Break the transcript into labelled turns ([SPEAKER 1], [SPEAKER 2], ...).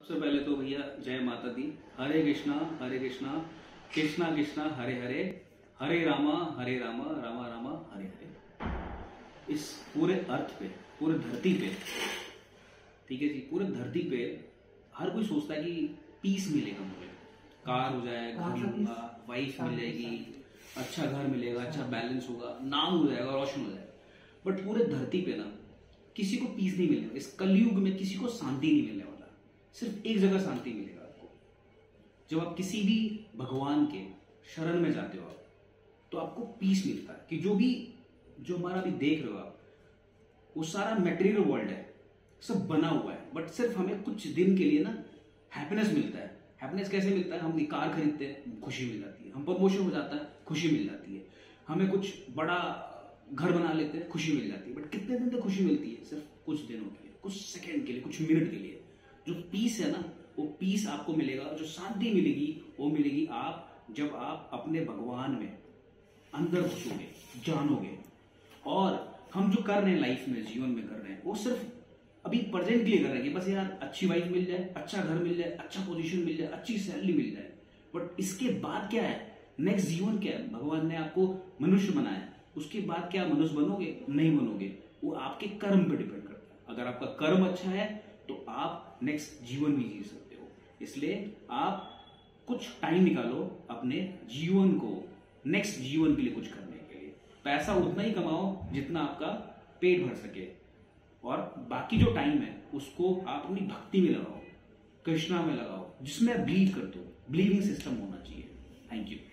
[SPEAKER 1] सबसे पहले तो भैया जय माता दी। हरे कृष्णा कृष्णा कृष्णा हरे हरे, हरे रामा रामा रामा हरे हरे। इस पूरे अर्थ पे, पूरे धरती पे, ठीक है जी, पूरे धरती पे हर कोई सोचता है कि पीस मिलेगा, मुझे कार हो जाए, घर लूंगा, वाइफ मिल जाएगी, अच्छा घर मिलेगा, अच्छा बैलेंस होगा, नाम हो जाएगा, रोशन हो जाएगा। बट पूरे धरती पे ना किसी को पीस नहीं मिलेगा। इस कलयुग में किसी को शांति नहीं मिलने वाला। सिर्फ एक जगह शांति मिलेगा आपको, जब आप किसी भी भगवान के शरण में जाते हो आप, तो आपको पीस मिलता है। कि जो हमारा अभी देख रहे हो आप, वो सारा मटेरियल वर्ल्ड है, सब बना हुआ है, बट सिर्फ हमें कुछ दिन के लिए ना हैप्पीनेस मिलता है। हैप्पीनेस कैसे मिलता है? हम कार खरीदते हैं, खुशी मिल जाती है। हम प्रमोशन हो जाता है, खुशी मिल जाती है। हमें कुछ बड़ा घर बना लेते हैं, खुशी मिल जाती है। बट कितने दिन तक खुशी मिलती है? सिर्फ कुछ दिनों के लिए, कुछ सेकंड के लिए, कुछ मिनट के लिए। जो पीस है ना, वो पीस आपको मिलेगा, जो शांति मिलेगी वो मिलेगी जब आप अपने भगवान में अंदर घुसोगे, जानोगे। और हम जो कर रहे हैं लाइफ में, जीवन में कर रहे हैं, वो सिर्फ अभी प्रेजेंट के लिए कर रहे हैं कि बस यार अच्छी वाइफ मिल जाए, अच्छा घर मिल जाए, अच्छा पोजीशन मिल जाए, अच्छी सैलरी मिल जाए। बट इसके बाद क्या है? नेक्स्ट जीवन क्या है? भगवान ने आपको मनुष्य बनाया है, उसके बाद क्या मनुष्य बनोगे? नहीं बनोगे। वो आपके कर्म पे डिपेंड करता है। अगर आपका कर्म अच्छा है तो आप नेक्स्ट जीवन भी जी सकते हो। इसलिए आप कुछ टाइम निकालो अपने जीवन को, नेक्स्ट जीवन के लिए कुछ करने के लिए। पैसा उतना ही कमाओ जितना आपका पेट भर सके, और बाकी जो टाइम है उसको आप अपनी भक्ति में लगाओ, कृष्णा में लगाओ, जिसमें आप बिलीव करते हो। बिलीविंग सिस्टम होना चाहिए। Thank you.